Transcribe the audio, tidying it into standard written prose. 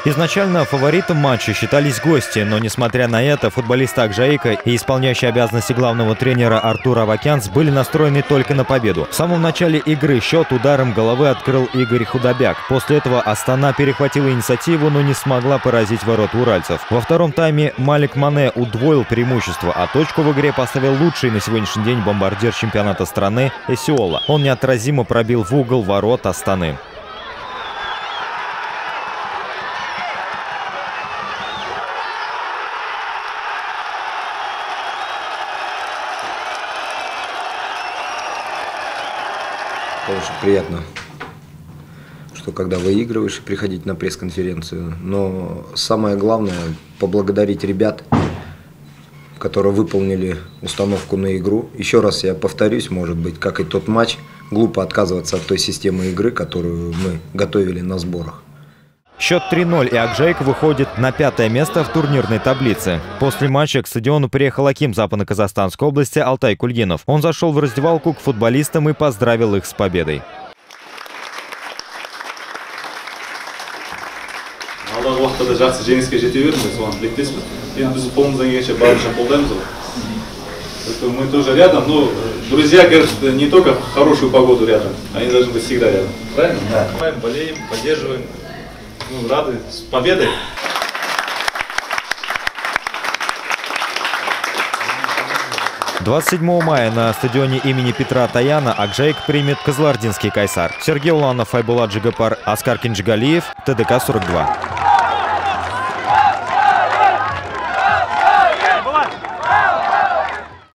Изначально фаворитом матча считались гости, но несмотря на это, футболисты Акжаика и исполняющий обязанности главного тренера Артур Авакянц были настроены только на победу. В самом начале игры счет ударом головы открыл Игорь Худобяк. После этого Астана перехватила инициативу, но не смогла поразить ворота уральцев. Во втором тайме Малик Мане удвоил преимущество, а точку в игре поставил лучший на сегодняшний день бомбардир чемпионата страны Эсиола. Он неотразимо пробил в угол ворот Астаны. Очень приятно, что когда выигрываешь, приходить на пресс-конференцию. Но самое главное – поблагодарить ребят, которые выполнили установку на игру. Еще раз я повторюсь, может быть, как и тот матч, глупо отказываться от той системы игры, которую мы готовили на сборах. Счет 3-0, и Акжаик выходит на 5-е место в турнирной таблице. После матча к стадиону приехал аким Западно-Казахстанской области Алтай Кульгинов. Он зашел в раздевалку к футболистам и поздравил их с победой. Мы тоже рядом, но друзья, конечно, не только в хорошую погоду рядом, они должны быть всегда рядом. Правильно? Да. Болеем, поддерживаем. Рады с победой! 27 мая на стадионе имени Петра Таяна Акжаик примет Кызылординский Кайсар. Сергей Уланов, Айбулат Джигапар, Оскар Кинджигалиев, ТДК-42.